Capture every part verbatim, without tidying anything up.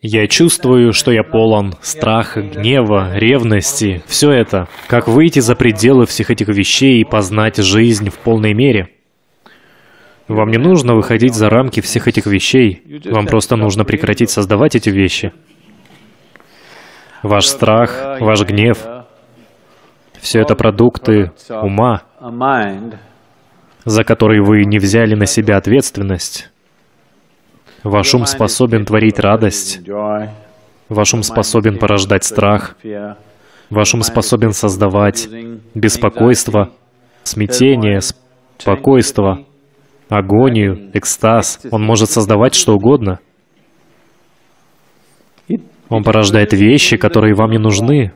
Я чувствую, что я полон страха, гнева, ревности. Все это. Как выйти за пределы всех этих вещей и познать жизнь в полной мере? Вам не нужно выходить за рамки всех этих вещей. Вам просто нужно прекратить создавать эти вещи. Ваш страх, ваш гнев — все это продукты ума, за которые вы не взяли на себя ответственность. Ваш ум способен творить радость. Ваш ум способен порождать страх. Ваш ум способен создавать беспокойство, смятение, спокойство, агонию, экстаз. Он может создавать что угодно. Он порождает вещи, которые вам не нужны.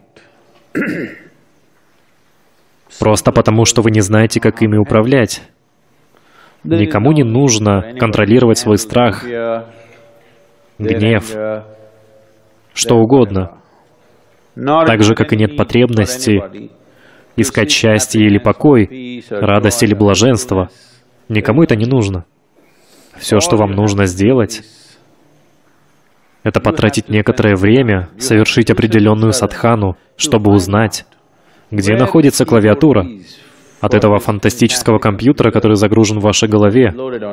Просто потому, что вы не знаете, как ими управлять. Никому не нужно контролировать свой страх, гнев, что угодно. Так же, как и нет потребности искать счастье или покой, радость или блаженство. Никому это не нужно. Все, что вам нужно сделать, это потратить некоторое время, совершить определенную садхану, чтобы узнать, где находится клавиатура от этого фантастического компьютера, который загружен в вашей голове.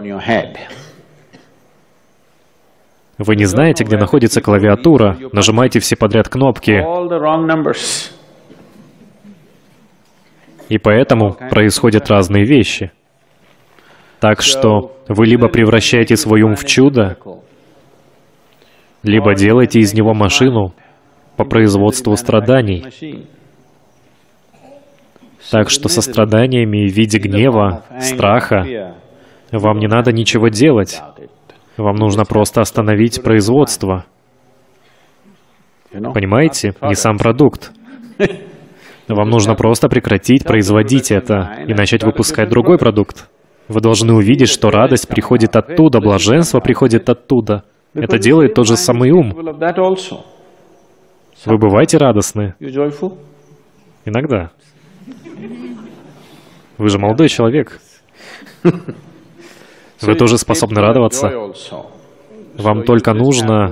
Вы не знаете, где находится клавиатура, нажимаете все подряд кнопки. И поэтому происходят разные вещи. Так что вы либо превращаете свой ум в чудо, либо делаете из него машину по производству страданий. Так что со страданиями в виде гнева, страха вам не надо ничего делать. Вам нужно просто остановить производство. Понимаете? Не сам продукт. Вам нужно просто прекратить производить это и начать выпускать другой продукт. Вы должны увидеть, что радость приходит оттуда, блаженство приходит оттуда. Это делает тот же самый ум. Вы бываете радостны? Иногда. Вы же молодой человек. Вы тоже способны радоваться. Вам только нужно...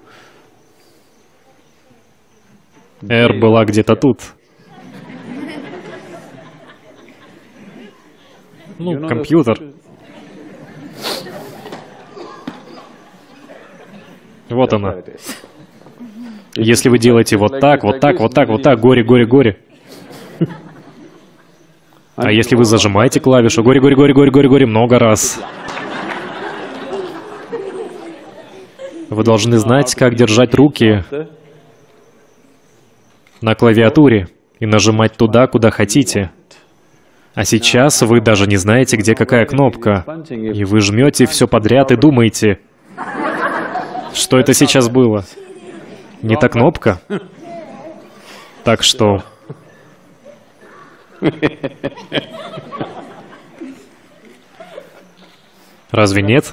Эр была где-то тут. Ну, компьютер. Вот она. Если вы делаете вот так, вот так, вот так, вот так, горе, горе, горе. А если вы зажимаете клавишу горе, горе, горе, горе, горе, горе много раз. Вы должны знать, как держать руки на клавиатуре и нажимать туда, куда хотите. А сейчас вы даже не знаете, где какая кнопка. И вы жмете все подряд и думаете, что это сейчас было. Не та кнопка. Так что... Разве нет?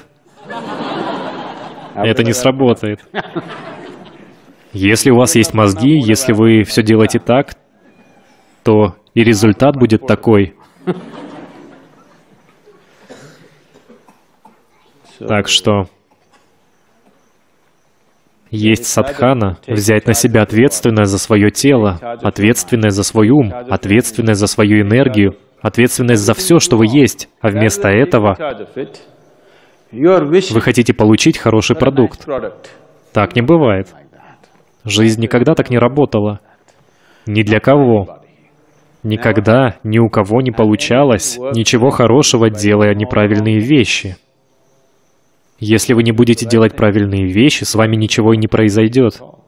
Это не сработает. Если у вас есть мозги, если вы все делаете так, то и результат будет такой. Так что есть садхана, взять на себя ответственность за свое тело, ответственность за свой ум, ответственность за свою энергию, ответственность за все, что вы есть, а вместо этого вы хотите получить хороший продукт. Так не бывает. Жизнь никогда так не работала. Ни для кого. Никогда ни у кого не получалось ничего хорошего, делая неправильные вещи. Если вы не будете делать правильные вещи, с вами ничего и не произойдет.